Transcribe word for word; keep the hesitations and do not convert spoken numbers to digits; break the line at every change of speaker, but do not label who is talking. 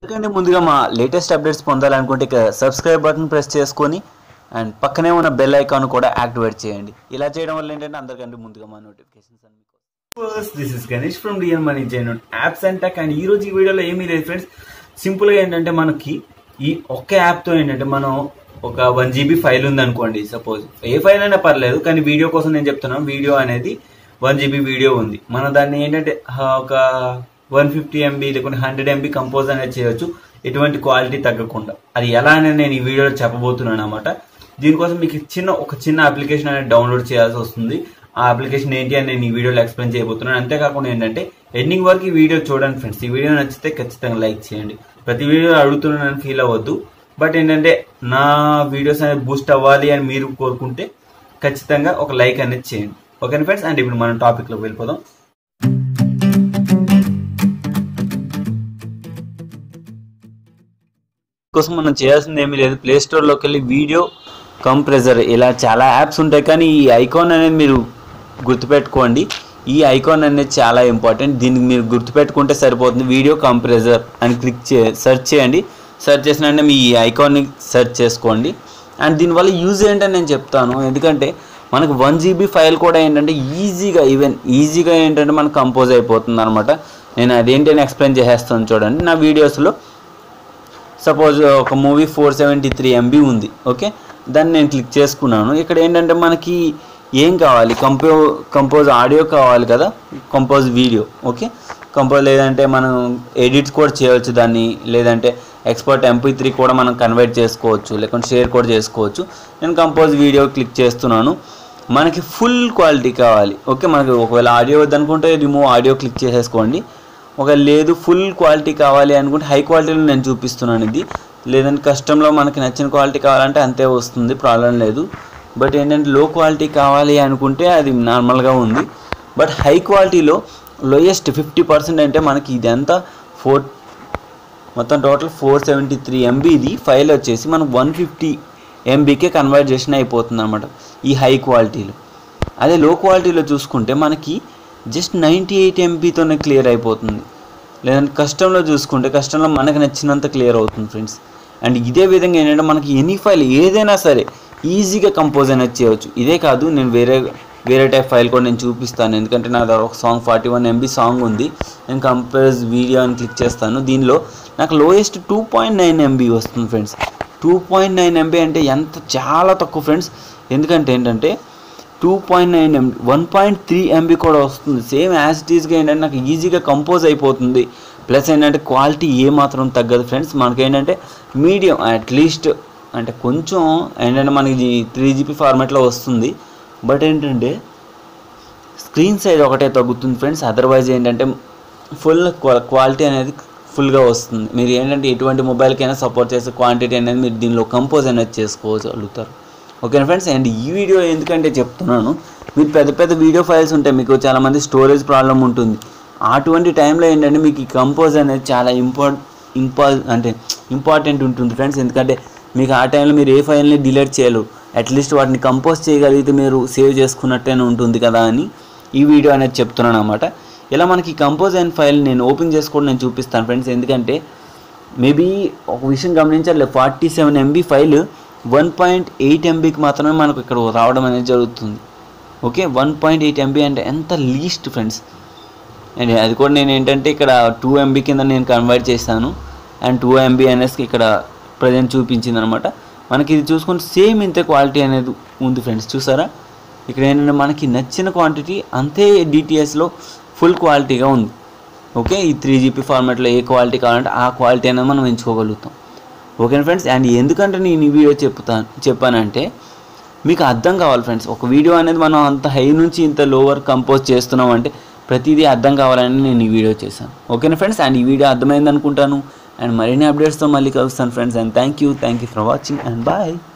ఎందుకంటే ముందుగా మా లేటెస్ట్ అప్డేట్స్ పొందాలనుకుంటే ఇక సబ్స్క్రైబ్ బటన్ ప్రెస్ చేసుకొని అండ్ పక్కనే ఉన్న బెల్ ఐకాన్ కూడా యాక్టివేట్ చేయండి. ఇలా చేయడం వల్ల ఏంటంటే అందరికంటే ముందుగా మా నోటిఫికేషన్స్ అన్ని first this is Ganesh from dear money Jain apps and tech. And ఈ రోజు ఈ వీడియోలో ఏమీ లేదు ఫ్రెండ్స్, సింపుల్గా ఏంటంటే మనకి ఈ ఒక్క యాప్తో ఏంటంటే మనం ఒక వన్ జీబీ ఫైల్ ఉంది అనుకోండి, సపోజ్ ఏ ఫైల్ అయినా పర్లేదు, కానీ వీడియో కోసం నేను చెప్తున్నాను. వీడియో అనేది వన్ జీబీ వీడియో ఉంది, మనం దాన్ని ఏంటంటే ఒక వన్ ఫిఫ్టీ ఎంబీ లేకుంటే హండ్రెడ్ ఎంబీ కంపోజ్ అనేది చేయొచ్చు, ఎటువంటి క్వాలిటీ తగ్గకుండా. అది ఎలా అనేది నేను ఈ వీడియోలో చెప్పబోతున్నాను అనమాట. దీనికోసం మీకు చిన్న ఒక చిన్న అప్లికేషన్ అనేది డౌన్లోడ్ చేయాల్సి వస్తుంది. ఆ అప్లికేషన్ ఏంటి అని నేను ఈ వీడియోలో ఎక్స్ప్లెయిన్ చేయబోతున్నాను. అంతేకాకుండా ఏంటంటే ఎండింగ్ వరకు ఈ వీడియో చూడండి ఫ్రెండ్స్. ఈ వీడియో నచ్చితే ఖచ్చితంగా లైక్ చేయండి. ప్రతి వీడియో అడుగుతున్నానని ఫీల్ అవ్వద్దు, బట్ ఏంటంటే నా వీడియోస్ అనేది బూస్ట్ అవ్వాలి అని మీరు కోరుకుంటే ఖచ్చితంగా ఒక లైక్ అనేది చేయండి. ఓకే ఫ్రెండ్స్, అండ్ ఇప్పుడు మనం టాపిక్లోకి వెళ్ళిపోదాం. కోసం మనం చేయాల్సింది ఏమీ లేదు, ప్లే స్టోర్లోకి వెళ్ళి వీడియో కంప్రెసర్ ఇలా చాలా యాప్స్ ఉంటాయి, కానీ ఈ ఐకాన్ అనేది మీరు గుర్తుపెట్టుకోండి. ఈ ఐకాన్ అనేది చాలా ఇంపార్టెంట్, దీనికి మీరు గుర్తుపెట్టుకుంటే సరిపోతుంది. వీడియో కంప్రెసర్ అని క్లిక్ చే సెర్చ్ చేయండి. సెర్చ్ చేసిన వెంటనే మీ ఈ ఐకాన్ని సెర్చ్ చేసుకోండి. అండ్ దీనివల్ల యూజ్ ఏంటని నేను చెప్తాను. ఎందుకంటే మనకు వన్ జీబీ ఫైల్ కూడా ఏంటంటే ఈజీగా ఈవెన్ ఈజీగా ఏంటంటే మనకు కంపోజ్ అయిపోతుంది అనమాట. నేను అదేంటని ఎక్స్ప్లెయిన్ చేసేస్తాను చూడండి. నా వీడియోస్లో సపోజ్ ఒక movie four seventy three MB ఉంది, ఓకే, దాన్ని నేను క్లిక్ చేసుకున్నాను. ఇక్కడ ఏంటంటే మనకి ఏం కావాలి, కంపో కంపోజ్ ఆడియో కావాలి కదా, కంపోజ్ వీడియో, ఓకే, కంపోజ్ లేదంటే మనం ఎడిట్స్ కూడా చేయవచ్చు దాన్ని, లేదంటే ఎక్స్పోర్ట్ ఎంపీ త్రీ కూడా మనం కన్వర్ట్ చేసుకోవచ్చు, లేకుంటే షేర్ కూడా చేసుకోవచ్చు. నేను కంపోజ్ వీడియో క్లిక్ చేస్తున్నాను. మనకి ఫుల్ క్వాలిటీ కావాలి, ఓకే. మనకి ఒకవేళ ఆడియో వద్దనుకుంటే రిమూవ్ ఆడియో క్లిక్ చేసేసుకోండి. ఒక లేదు ఫుల్ క్వాలిటీ కావాలి అనుకుంటే హై క్వాలిటీలో నేను చూపిస్తున్నాను ఇది, లేదంటే కస్టంలో మనకి నచ్చిన క్వాలిటీ కావాలంటే అంతే వస్తుంది, ప్రాబ్లం లేదు. బట్ ఏంటంటే లో క్వాలిటీ కావాలి అనుకుంటే అది నార్మల్గా ఉంది. బట్ హై క్వాలిటీలో లోయెస్ట్ ఫిఫ్టీ పర్సెంట్ అంటే మనకి ఇదంతా ఫోర్ మొత్తం టోటల్ ఫోర్ సెవెంటీ త్రీ ఎంబీది ఫైల్ వచ్చేసి మనకు వన్ ఫిఫ్టీ ఎంబీకే కన్వర్ట్ చేసిన అయిపోతుంది అనమాట ఈ హై క్వాలిటీలో. అదే లో క్వాలిటీలో చూసుకుంటే మనకి జస్ట్ నైంటీ ఎయిట్ ఎంబీతోనే క్లియర్ అయిపోతుంది. లేదంటే కస్టంలో చూసుకుంటే కస్టంలో మనకు నచ్చినంత క్లియర్ అవుతుంది ఫ్రెండ్స్. అండ్ ఇదే విధంగా ఏంటంటే మనకి ఎనీ ఫైల్ ఏదైనా సరే ఈజీగా కంపోజ్ అనేది చేయవచ్చు. ఇదే కాదు, నేను వేరే వేరే టైప్ ఫైల్ కూడా నేను చూపిస్తాను. ఎందుకంటే నా దగ్గర ఒక song forty one MB song ఉంది. నేను కంపోజ్ వీడియో అని క్లిక్ చేస్తాను. దీనిలో నాకు lowest two point nine MB వస్తుంది friends. Two point nine MB అంటే ఎంత చాలా తక్కువ ఫ్రెండ్స్. ఎందుకంటే ఏంటంటే two point nine MB one point three MB కూడా వస్తుంది. సేమ్ యాజ్ ఇట్ ఈస్గా ఏంటంటే నాకు ఈజీగా కంపోజ్ అయిపోతుంది. ప్లస్ ఏంటంటే క్వాలిటీ ఏమాత్రం తగ్గదు ఫ్రెండ్స్. మనకేంటంటే మీడియం అట్లీస్ట్ అంటే కొంచెం ఏంటంటే మనకి త్రీ జీబీ ఫార్మాట్లో వస్తుంది. బట్ ఏంటంటే స్క్రీన్ సైజ్ ఒకటే తగ్గుతుంది ఫ్రెండ్స్. అదర్వైజ్ ఏంటంటే ఫుల్ క్వాలిటీ అనేది ఫుల్గా వస్తుంది. మీరు ఏంటంటే ఎటువంటి మొబైల్కైనా సపోర్ట్ చేసే క్వాంటిటీ అనేది మీరు దీనిలో కంపోజ్ అనేది చేసుకోగలుగుతారు. ఓకే ఫ్రెండ్స్, అండ్ ఈ వీడియో ఎందుకంటే చెప్తున్నాను, మీరు పెద్ద పెద్ద వీడియో ఫైల్స్ ఉంటాయి, మీకు చాలామంది స్టోరేజ్ ప్రాబ్లం ఉంటుంది. అటువంటి టైంలో ఏంటంటే మీకు ఈ కంపోజ్ అనేది చాలా ఇంపార్ట్ ఇంపా అంటే ఇంపార్టెంట్ ఉంటుంది ఫ్రెండ్స్. ఎందుకంటే మీకు ఆ టైంలో మీరు ఏ ఫైల్ని డిలీట్ చేయలేరు, అట్లీస్ట్ వాటిని కంపోజ్ చేయగలిగితే మీరు సేవ్ చేసుకున్నట్టేనే ఉంటుంది కదా అని ఈ వీడియో అనేది చెప్తున్నాను అనమాట. ఇలా మనకి కంపోజ్ అయిన ఫైల్ నేను ఓపెన్ చేసుకోవడం నేను చూపిస్తాను ఫ్రెండ్స్. ఎందుకంటే మేబీ ఒక విషయం గమనించాలి, forty seven MB file one point eight ఎంబీకి మాత్రమే మనకు ఇక్కడ రావడం అనేది జరుగుతుంది. Okay, one point eight MB అంటే ఎంత లీస్ట్ ఫ్రెండ్స్. అండ్ అది కూడా నేను ఏంటంటే ఇక్కడ టూ ఎంబీ కింద నేను కన్వర్ట్ చేస్తాను. అండ్ టూ ఎంబీ అనేసి ఇక్కడ ప్రజెంట్ చూపించింది అనమాట. మనకి ఇది చూసుకుంటే సేమ్ ఇంతే క్వాలిటీ అనేది ఉంది ఫ్రెండ్స్. చూసారా, ఇక్కడ ఏంటంటే మనకి నచ్చిన క్వాంటిటీ అంతే డిటిఎస్లో ఫుల్ క్వాలిటీగా ఉంది. ఓకే, ఈ త్రీ జీబీ ఫార్మాట్లో ఏ క్వాలిటీ కావాలంటే ఆ క్వాలిటీ అనేది మనం ఎంచుకోగలుగుతాం. ఓకే ఫ్రెండ్స్, అండ్ ఎందుకంటే నేను ఈ వీడియో చెప్తాను చెప్పానంటే మీకు అర్థం కావాలి ఫ్రెండ్స్. ఒక వీడియో అనేది మనం అంత హై నుంచి ఇంత లోవర్ కంపోజ్ చేస్తున్నాం అంటే ప్రతిదీ అర్థం కావాలని నేను ఈ వీడియో చేశాను. ఓకేనా ఫ్రెండ్స్, అండ్ ఈ వీడియో అర్థమైంది అనుకుంటాను. అండ్ మరిన్ని అప్డేట్స్తో మళ్ళీ కలుస్తాను friends. And thank you thank you for watching and bye.